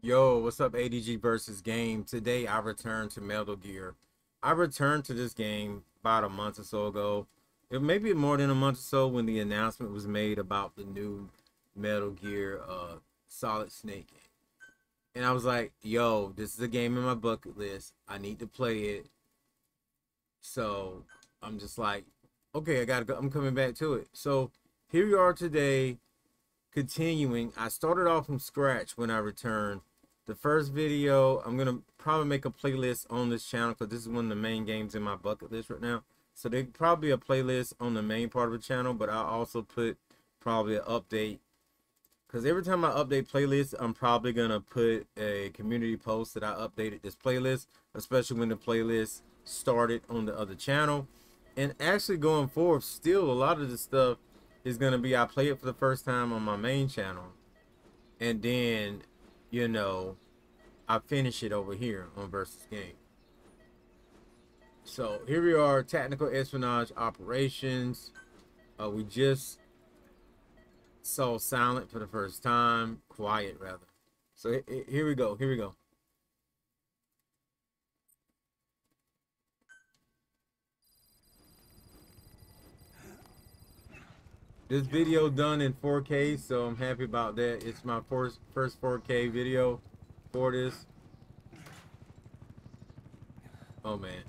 Yo, what's up, ADG versus Game? Today I returned to Metal Gear. I returned to this game about a month or so ago. It may be more than a month or so when the announcement was made about the new Metal Gear Solid Snake game. And I was like, yo, this is a game in my bucket list. I need to play it. So I'm just like, okay, I gotta go. I'm coming back to it. So here we are today, continuing. I started off from scratch when I returned. The first video, I'm gonna probably make a playlist on this channel because this is one of the main games in my bucket list right now. So there probably a playlist on the main part of the channel, but I'll also put probably an update because every time I update playlists, I'm probably gonna put a community post that I updated this playlist, especially when the playlist started on the other channel. And actually going forward, still a lot of the stuff is gonna be I play it for the first time on my main channel, and then you know I finish it over here on versus game. So here we are, tactical espionage operations. We just saw silent for the first time, quiet rather. So here we go. Here we go. This video done in 4K, so I'm happy about that. It's my first 4K video for this. Oh man,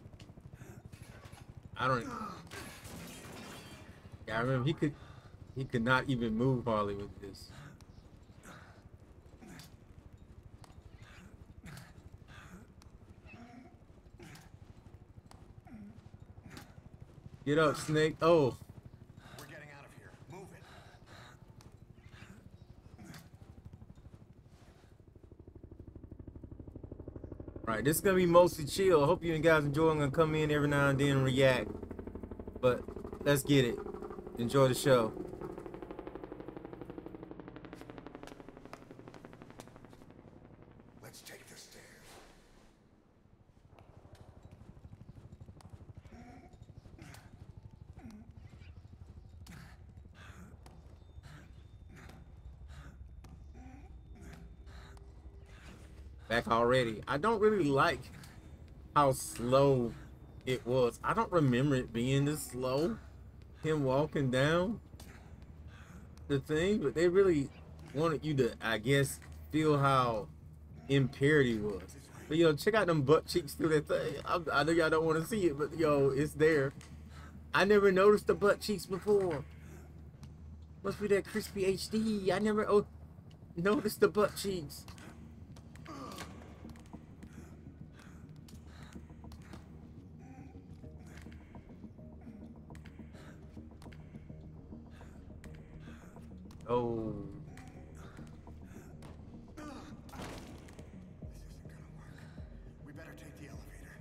I don't. Yeah, I remember he could not even move hardly with this. Get up, Snake. Oh. We're getting out of here. Move it. Right, this is gonna be mostly chill. I hope you guys enjoy. I'm gonna come in every now and then and react. But let's get it. Enjoy the show. Let's take the stairs. Back already. I don't really like how slow it was. I don't remember it being this slow. Him walking down the thing, but they really wanted you to, I guess, feel how impaired he was. But yo, check out them butt cheeks through that thing. I know y'all don't want to see it, but yo, it's there. I never noticed the butt cheeks before. Must be that crispy HD. I never noticed the butt cheeks. Oh. This isn't gonna work. We better take the elevator.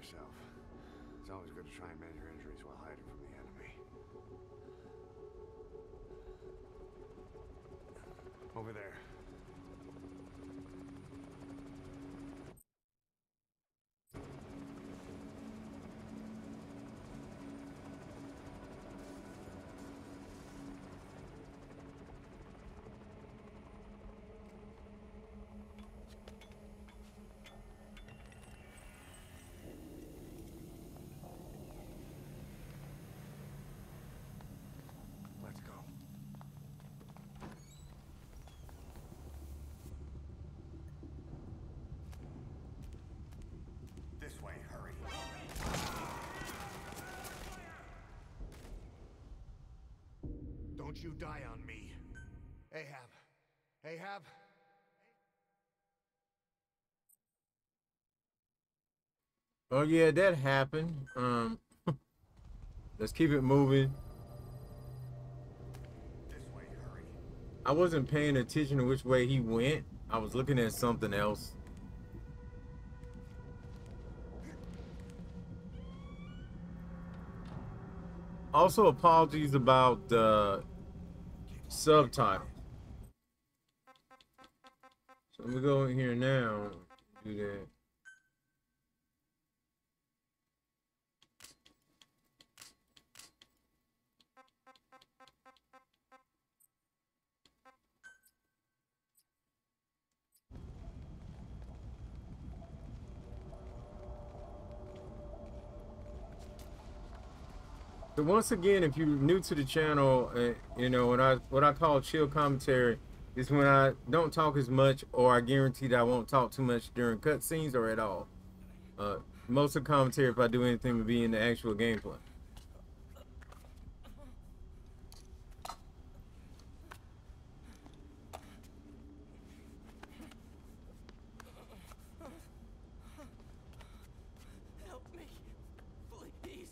yourself. It's always good to try and mend your injuries while hiding from the enemy. Over there. Let's go. This way, hurry. Don't you die on me. Ahab. Ahab. Oh yeah, that happened. Let's keep it moving. This way, hurry. I wasn't paying attention to which way he went. I was looking at something else. Also, apologies about the subtitle. So let me go in here now. Do that. So once again, if you're new to the channel, you know what I call chill commentary is when I don't talk as much, or I guarantee that I won't talk too much during cutscenes or at all. Most of the commentary, if I do anything, would be in the actual gameplay. Help me, please.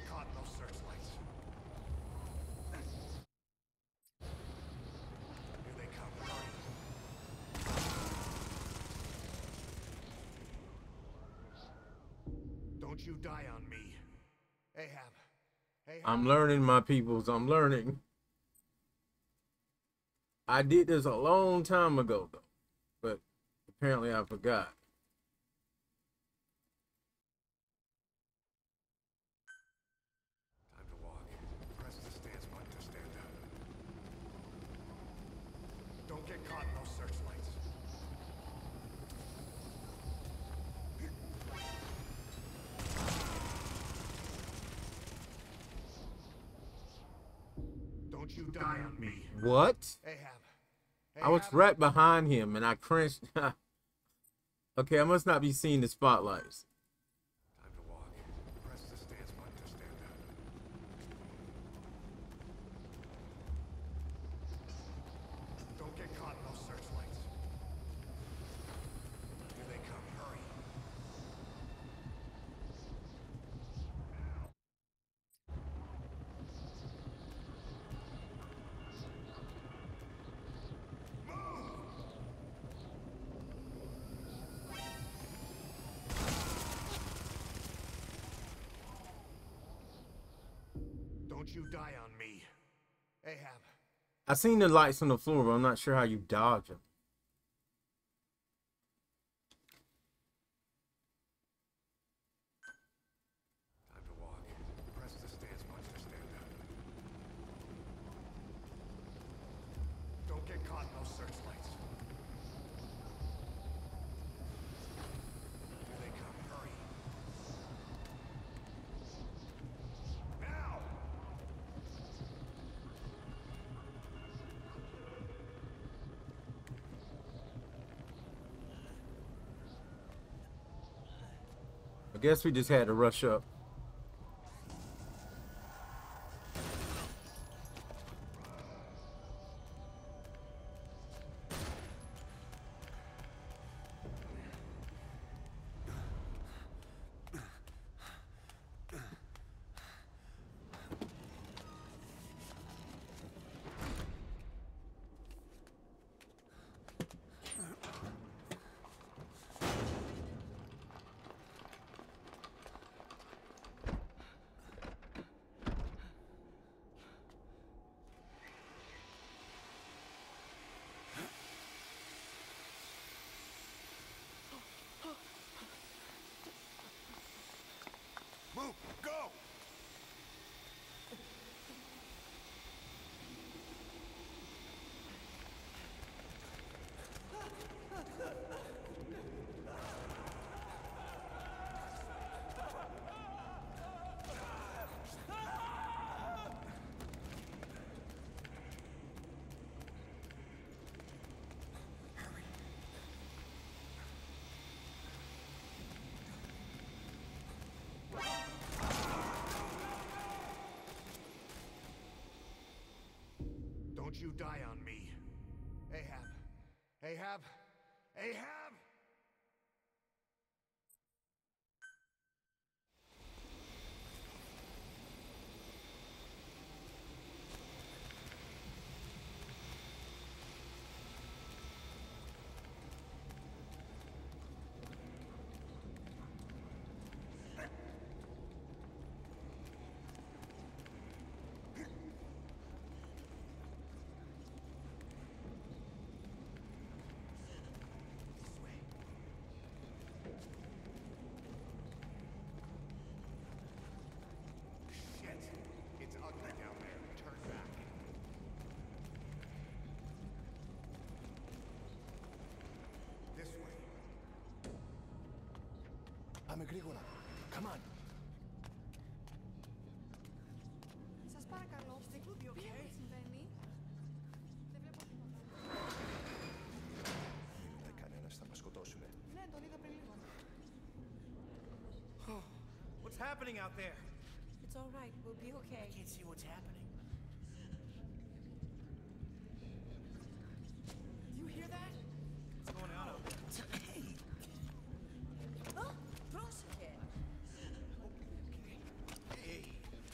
caught in those searchlights. Here they come. Hurry. Don't you die on me. Ahab. Ahab. I'm learning, my peoples. I'm learning. I did this a long time ago, though, but apparently I forgot. Time to walk. Press the stance button to stand up. Don't get caught in those searchlights. Don't you die on me. What? Ahab. I was right behind him and I cringed. Okay, I must not be seeing the spotlights. Time to walk. Press the stance button to stand up. Don't get caught in those searchlights. Here they come. Hurry. Don't you die on me. Ahab. I seen the lights on the floor, but I'm not sure how you dodge them. Time to walk. Press the stance button to stand up. Don't get caught in those searchlights. Here they come. Hurry. Now! I guess we just had to rush up. Move! Go! Don't you die on me. Ahab. Ahab. Ahab! Shit! It's ugly down there. Turn back. This way. Πάμε γρήγορα. Come on. Σας παρακαλώ, τι συμβαίνει? Δεν βλέπω τίποτα. Μην ούτε κανένας, θα μας σκοτώσουνε. Ναι, τον είδα πριν λίγο. What's happening out there? It's all right, we'll be okay. I can't see what's happening. Do you hear that? What's going on out there? Hey! Oh, πρόσεχε. Hey!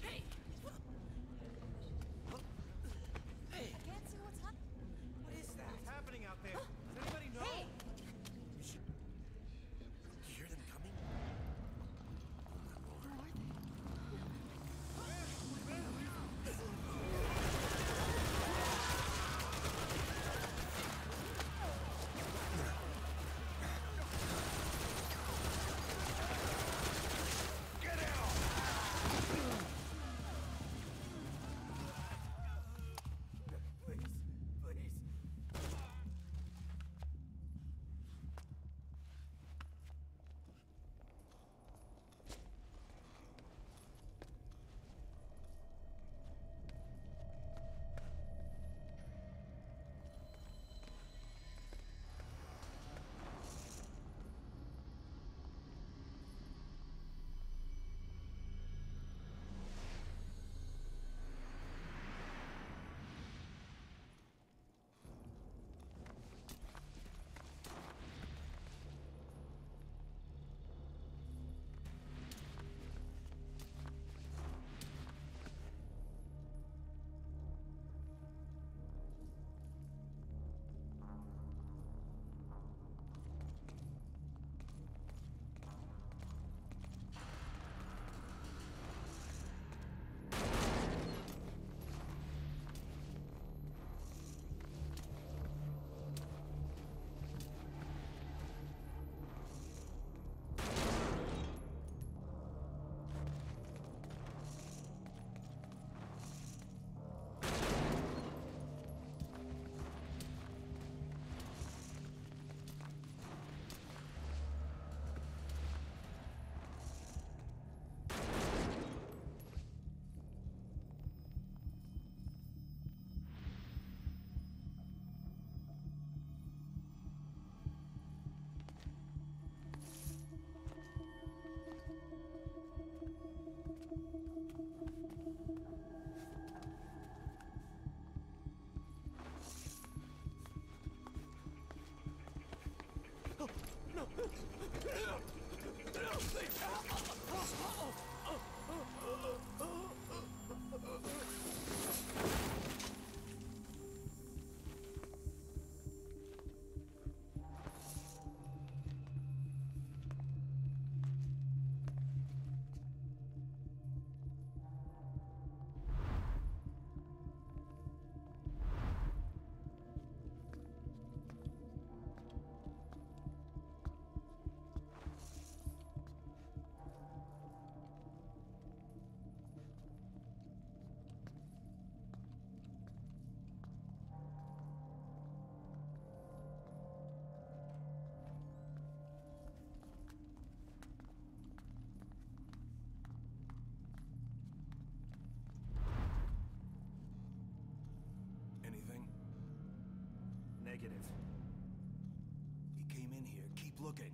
Negative. He came in here. Keep looking.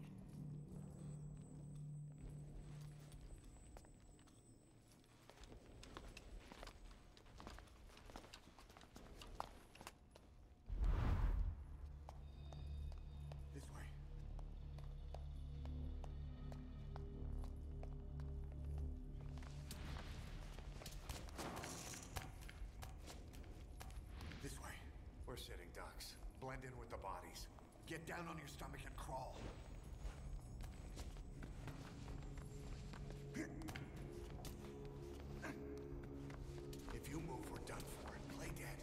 This way. This way. We're sitting ducks. Blend in with the bodies. Get down on your stomach and crawl. If you move, we're done for. Play dead.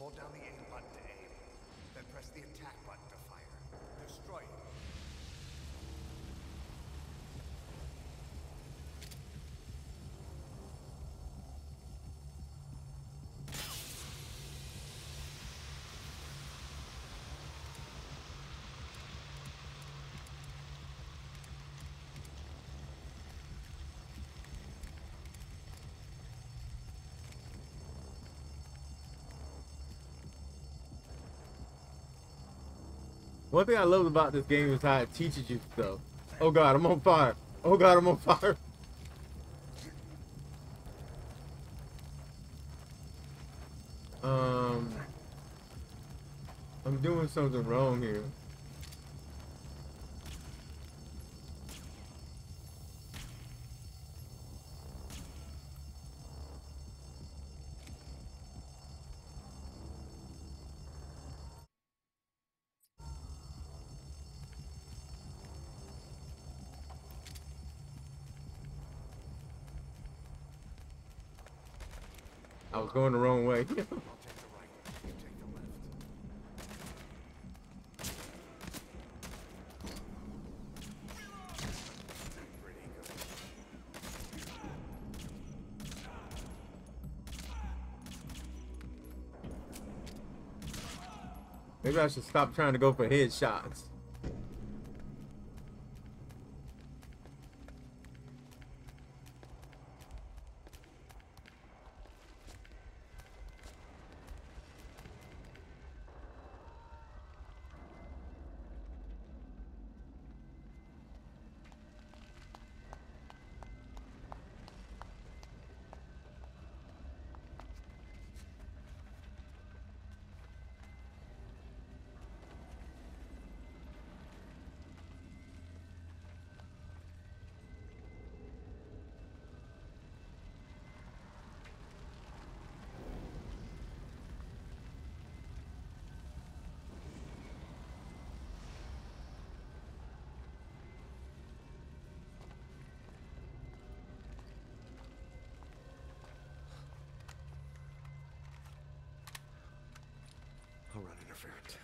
Hold down the aim button to aim. Then press the attack button to fire. Destroy it. One thing I love about this game is how it teaches you stuff. Oh god, I'm on fire. Oh god, I'm on fire. I'm doing something wrong here. I was going the wrong way. I'll take the right. You take the left. Pretty good. Maybe I should stop trying to go for headshots. I'll run interference.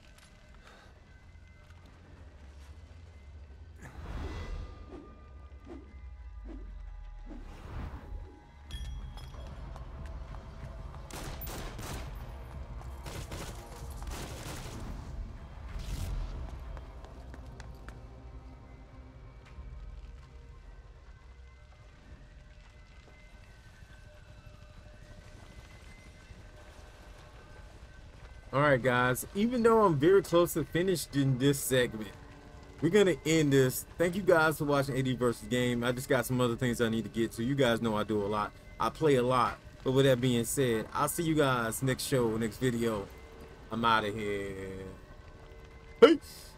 Alright guys, even though I'm very close to finished in this segment, we're gonna end this. Thank you guys for watching AD versus Game. I just got some other things I need to get to. You guys know I do a lot. I play a lot. But with that being said, I'll see you guys next show, next video. I'm out of here. Peace.